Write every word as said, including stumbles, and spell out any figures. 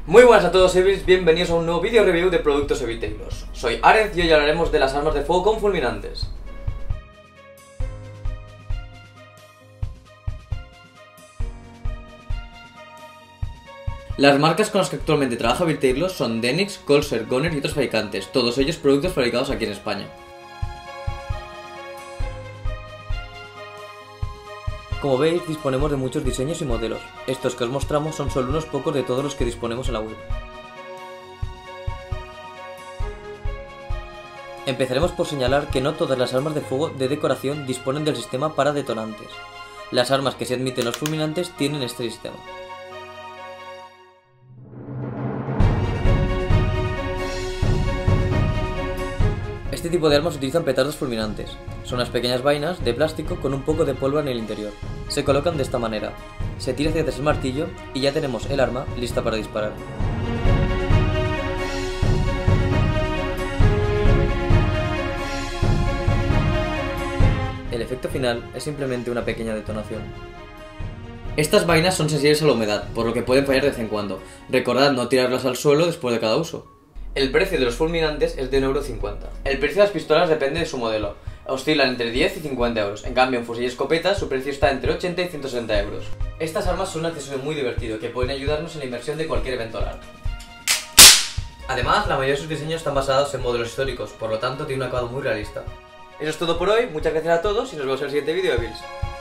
Muy buenas a todos Evils, bienvenidos a un nuevo vídeo review de productos Eviteilos. Soy Arez y hoy hablaremos de las armas de fuego con fulminantes. Las marcas con las que actualmente trabaja Eviteilos son Denix, Colser, Goner y otros fabricantes, todos ellos productos fabricados aquí en España. Como veis, disponemos de muchos diseños y modelos. Estos que os mostramos son solo unos pocos de todos los que disponemos en la web. Empezaremos por señalar que no todas las armas de fuego de decoración disponen del sistema para detonantes. Las armas que se admiten los fulminantes tienen este sistema. Este tipo de armas utilizan petardos fulminantes. Son unas pequeñas vainas de plástico con un poco de pólvora en el interior. Se colocan de esta manera. Se tira hacia atrás el martillo y ya tenemos el arma lista para disparar. El efecto final es simplemente una pequeña detonación. Estas vainas son sensibles a la humedad, por lo que pueden fallar de vez en cuando. Recordad no tirarlas al suelo después de cada uso. El precio de los fulminantes es de un euro cincuenta. El precio de las pistolas depende de su modelo. Oscilan entre diez y cincuenta euros. En cambio, en fusil y escopeta su precio está entre ochenta y ciento sesenta euros. Estas armas son un accesorio muy divertido que pueden ayudarnos en la inmersión de cualquier evento largo. Además, la mayoría de sus diseños están basados en modelos históricos, por lo tanto tiene un acabado muy realista. Eso es todo por hoy, muchas gracias a todos y nos vemos en el siguiente vídeo de Bills.